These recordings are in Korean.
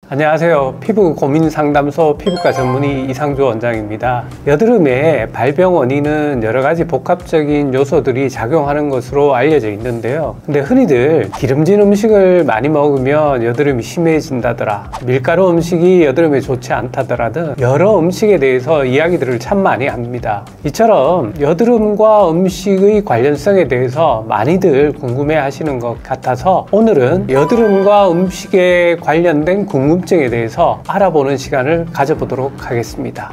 안녕하세요. 피부 고민 상담소 피부과 전문의 이상주 원장입니다. 여드름의 발병 원인은 여러 가지 복합적인 요소들이 작용하는 것으로 알려져 있는데요. 근데 흔히들 기름진 음식을 많이 먹으면 여드름이 심해진다더라, 밀가루 음식이 여드름에 좋지 않다더라 등 여러 음식에 대해서 이야기들을 참 많이 합니다. 이처럼 여드름과 음식의 관련성에 대해서 많이들 궁금해 하시는 것 같아서 오늘은 여드름과 음식에 관련된 궁금증에 대해서 알아보는 시간을 가져보도록 하겠습니다.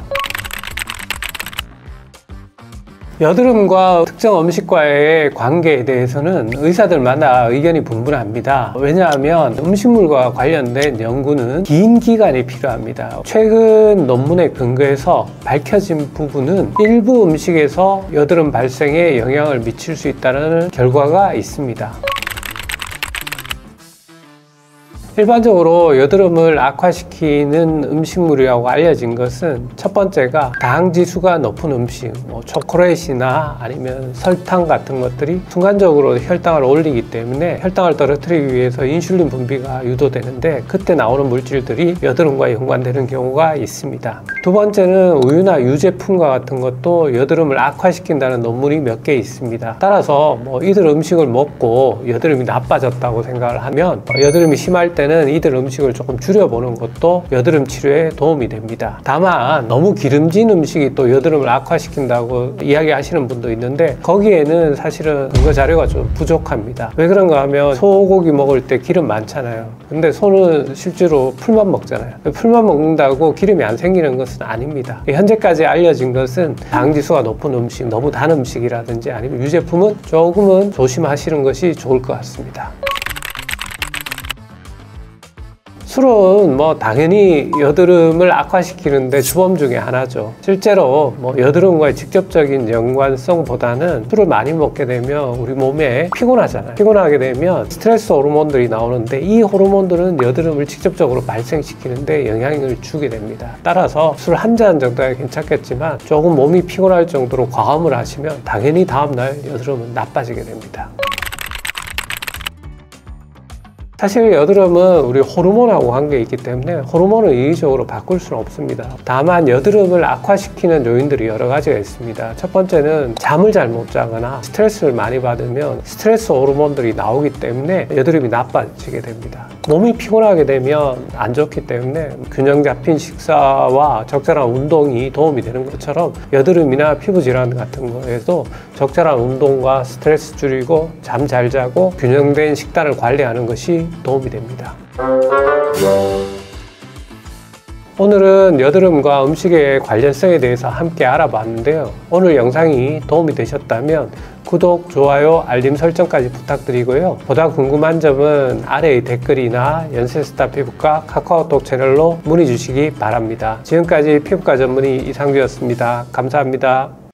여드름과 특정 음식과의 관계에 대해서는 의사들마다 의견이 분분합니다. 왜냐하면 음식물과 관련된 연구는 긴 기간이 필요합니다. 최근 논문에 근거해서 밝혀진 부분은 일부 음식에서 여드름 발생에 영향을 미칠 수 있다는 결과가 있습니다. 일반적으로 여드름을 악화시키는 음식물이라고 알려진 것은 첫 번째가 당지수가 높은 음식, 초콜릿이나 아니면 설탕 같은 것들이 순간적으로 혈당을 올리기 때문에 혈당을 떨어뜨리기 위해서 인슐린 분비가 유도되는데 그때 나오는 물질들이 여드름과 연관되는 경우가 있습니다. 두 번째는 우유나 유제품과 같은 것도 여드름을 악화시킨다는 논문이 몇 개 있습니다. 따라서 이들 음식을 먹고 여드름이 나빠졌다고 생각을 하면 여드름이 심할 때 이들 음식을 조금 줄여보는 것도 여드름 치료에 도움이 됩니다. 다만 너무 기름진 음식이 또 여드름을 악화시킨다고 이야기하시는 분도 있는데 거기에는 사실은 근거 자료가 좀 부족합니다. 왜 그런가 하면 소고기 먹을 때 기름 많잖아요. 근데 소는 실제로 풀만 먹잖아요. 풀만 먹는다고 기름이 안 생기는 것은 아닙니다. 현재까지 알려진 것은 당지수가 높은 음식, 너무 단 음식이라든지 아니면 유제품은 조금은 조심하시는 것이 좋을 것 같습니다. 술은 당연히 여드름을 악화시키는데 주범 중에 하나죠. 실제로 여드름과의 직접적인 연관성보다는 술을 많이 먹게 되면 우리 몸에 피곤하잖아요. 피곤하게 되면 스트레스 호르몬들이 나오는데 이 호르몬들은 여드름을 직접적으로 발생시키는데 영향을 주게 됩니다. 따라서 술 한 잔 정도야 괜찮겠지만 조금 몸이 피곤할 정도로 과음을 하시면 당연히 다음날 여드름은 나빠지게 됩니다. 사실 여드름은 우리 호르몬하고 관계가 있기 때문에 호르몬을 인위적으로 바꿀 수는 없습니다. 다만 여드름을 악화시키는 요인들이 여러 가지가 있습니다. 첫 번째는 잠을 잘 못 자거나 스트레스를 많이 받으면 스트레스 호르몬들이 나오기 때문에 여드름이 나빠지게 됩니다. 몸이 피곤하게 되면 안 좋기 때문에 균형 잡힌 식사와 적절한 운동이 도움이 되는 것처럼 여드름이나 피부 질환 같은 거에도 적절한 운동과 스트레스 줄이고 잠 잘 자고 균형된 식단을 관리하는 것이 도움이 됩니다. 오늘은 여드름과 음식의 관련성에 대해서 함께 알아봤는데요. 오늘 영상이 도움이 되셨다면 구독, 좋아요, 알림 설정까지 부탁드리고요. 보다 궁금한 점은 아래의 댓글이나 연세스타 피부과 카카오톡 채널로 문의 주시기 바랍니다. 지금까지 피부과 전문의 이상주였습니다. 감사합니다.